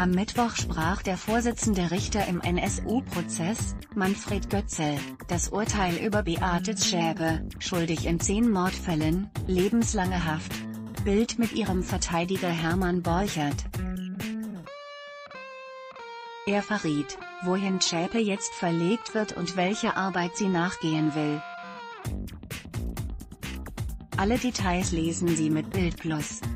Am Mittwoch sprach der Vorsitzende Richter im NSU-Prozess, Manfred Götzl, das Urteil über Beate Zschäpe, schuldig in 10 Mordfällen, lebenslange Haft. Bild mit ihrem Verteidiger Hermann Borchert. Er verriet, wohin Zschäpe jetzt verlegt wird und welche Arbeit sie nachgehen will. Alle Details lesen Sie mit Bild Plus.